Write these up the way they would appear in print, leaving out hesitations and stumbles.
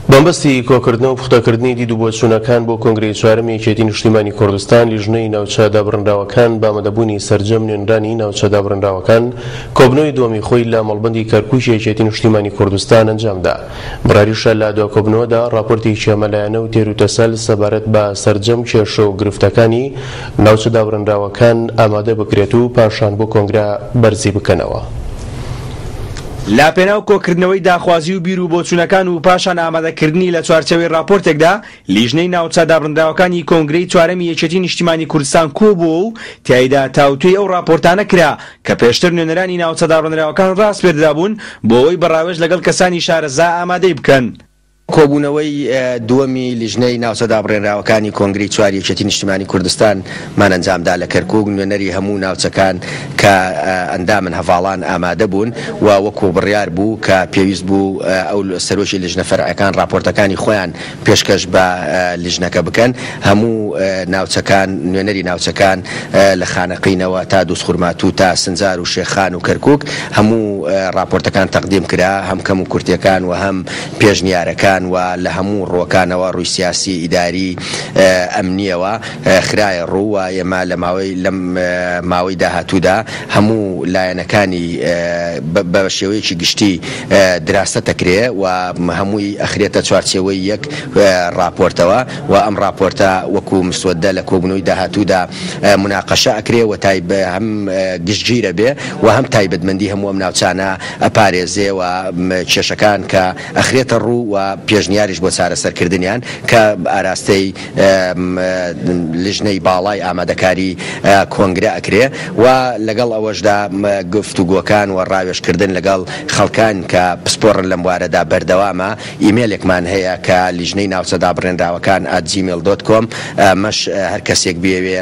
بەمبەستی کۆکردنەوە و پوختەکردنی دید و بۆچوونەکان بۆ کۆنگرەی چوارەم یەکێتی نیشتیمانی کوردستان لیژنەی ناوچە دابڕنراوەکان بامەدەبوونی سەرجەم نوێنرانی ناوچە دابڕنراوەکان کۆبنەوەی دووەمی خۆی لە مەڵبەندی کەرکووک یەکێتی نیشتیمانی کوردستان ئەنجامدا. بڕاریشە لە دواکۆبنەوەدا راپۆرتێکی ئەمەلایەنە و تێروتەسەل سەبارەت بە سەرجەم کێشە و گرفتەکانی ناوچە دابڕنراوەکان ئامادە بکرێت و پاشان بۆ کۆنگرە بەرزی بکەنەوە. لاپێناو کۆکردنەوەی داخوازی و بیر و بۆچوونەکان و پاشان ئامادەکردنی لە چوارچەوەی راپۆرتێکدا لیژنەی ناوچە دابڕنراوەکانی کۆنگرەی چوارەمی یەکێتی نیشتیمانی کوردستان کۆبووە و تیایدا تاوتوێی ئەو راپۆرتانە کرا کە پێشتر نوێنەرانی ناوچە دابڕنراوەکان ڕاست پێدرابوون بۆ ئەوەی بەڕاوێژ لەگەڵ کەسانی شارەزا ئامادەی بکەن. کۆبوونەوەی دووەمی لیژنەی ناوچە دابڕێنراوەکانی کۆنگرەی چوار یەکێتی نیشتیمانی کوردستان مان ئەنجامدا لە کەرکووک. نوێنەری هەموو ناوچەکان کە ئەندامن هەڤاڵان ئامادە بوون و وەکو بڕیار بوو کە پێویست بوو ئەو سەرۆکی لیژنە فەرعیەکان راپۆرتەکانی خۆیان پێشکەش بە لیژنەکە بکەن. هەموو ناوچەکان نوێنەری ناوچەکان لە خانەقینەوە تا دووسخورمات و تا سنجار و شێخان و کەرکووک هەموو راپۆرتەکان تەقدیم کرا، هەم کەم و کورتیەکان و هەم پێشنیارەکان و لە هەموو ڕۆکانەوە ڕووی سیاسی ئیداری ئەمنیەوە خرایە ڕوو و ئێمە لە ماوەی داهاتوودا هەموو لایەنەکانی بە شێوەیەکی گشتی دراستە دەکرێت و هەمووی ئەخرێتە چوارچێوەی یەک راپۆرتەوە و ئەم راپۆرتە وەکو مسودە لە کۆبوونەوەی داهاتوودا مناقەشە ئەکرێ و هەم گشتگیرە بێ و هەم تایبەتمەندی هەموو ئەم ناوچانە ئەپارێزێ و کێشەکان کە ئەخرێتە ڕوو و پێشنیاریش بۆ چارەسەرکردنیان کە ئاراستەی لیژنەی باڵای ئامادەکاری کۆنگرە ئەکرێ و لەگەڵ ئەوەشدا گفتوگۆکان و ڕاوێژکردن لەگەڵ خەڵکان کە پسپۆڕن لەم وارەدا بەردەوامە. ئیمێلێکمان هەیە کە لیژنەی ناوچە دابڕێنراوەکان @gmail.com مەش هەر کەسێک بێوێ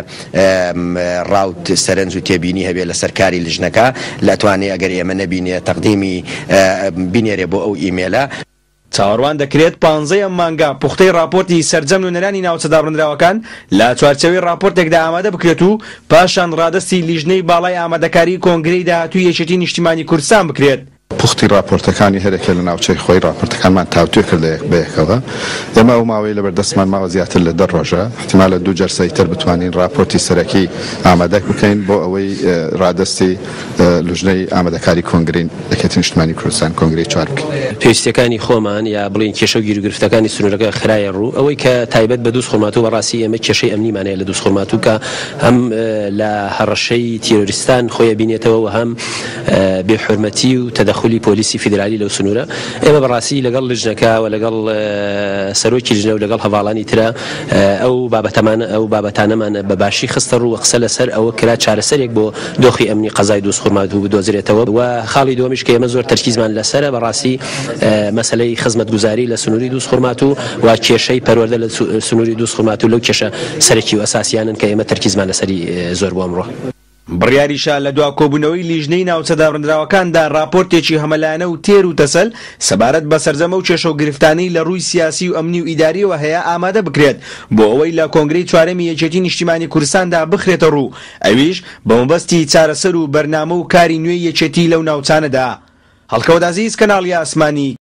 ڕاوت سەرنج و تێبینی هەبێ لەسەر کاری لیژنەکە لەتوانێت ئەگەر ئێمە نەبینێ تەقدیمی بینێرێ بۆ ئەو ئیمێلە. چاوەڕوان دەکرێت 15 مانگا پوختەی راپۆرتی سەرجەم نوێنەرانی ناوچە دابڕنراوەکان لە چوارچەوەی راپۆرتێکدا ئامادە بکرێت و پاشان ڕادستی لیژنەی باڵای ئامادەکاری کۆنگرەی داهاتووی یەکێتی نیشتیمانی کوردستان بکرێت. پوختی راپۆرتەکانی هەرێکە لە ناوچەی خۆی راپۆرتەکانمان تاوتوێ کرد بەیەکەوە. ئێمە ئەو ماوەی لەبەردەستمان ماوە زیاتر لە 10 ڕۆژە احتیمالە 2 جەرسەی تر بتوانین راپۆرتی سەرەکی ئامادە بکەین بۆ ئەوەی ڕادستی لیژنەی ئامادەکاری کۆنگرەی یەکێتی نیشتیمانی کوردستان کۆنگرەی 4 بکەین. پێویستیەکانی خۆمان یا بڵین کێشە و گیرگرفتەکانی سنوورەکە خرایە ڕوو ئەوەی کە تایبەت بە دووسخورمات و بەڕاستی ئێمە کێشەی ئەمنیمانەیە لە دووسخورمات و کە هەم لە هەڕەشەی تیرۆریستان خۆی بینێتەوە و هەم بێحورمەتی و تەدەخلی پۆلیسی فیدرالی لەو سنوورە. ئێمە بەڕاستی لەگەڵ لیژنەکە و لەگەڵ سەرۆکی لیژنە و لەگەڵ هەڤاڵانی ترە ئەو بابەتانەمان بەباشی خستە ڕوو قسە لەسەر ئەوە کرا چارەسەرێک بۆ دۆخی ئەمنی قەزای دووسخورمات و بدۆزرێتەوە و خاڵی دووەمیش کە ئێمە زۆر تەرکیزمان لەسەرە بەڕاستی مەسەلەی خزمەتگوزاری لە سنووری دووسخورمات و کێشەی پەروەردە لە سنووری دووسخورمات و لەو کێشە سەرەکی و ئەساسیانن کە ئێمە تەرکیزمان لەسەری زۆر بۆ ئەمڕۆ. بڕیاریشە لە دوا کۆبوونەوەی لیژنەی ناوچە دابڕێنراوەکاندا راپۆرتێکی هەمەلایەنە و تێر و تەسەل سەبارەت بە سەرجەمە و کێشە و گرفتانەی لە ڕووی سیاسی و ئەمنی و ئیداریەوە هەیە ئامادە بکرێت بۆ ئەوەی لە کۆنگرەی چوارەمی یەکێتی نیشتیمانی کوردستاندا بخرێتە ڕوو، ئەویش بە مەبەستی چارەسەر و بەرنامە و کاری نوێی یەکێتی لەو ناوچانەدا. هەڵکەوت عەزیز کەناڵی ئاسمانی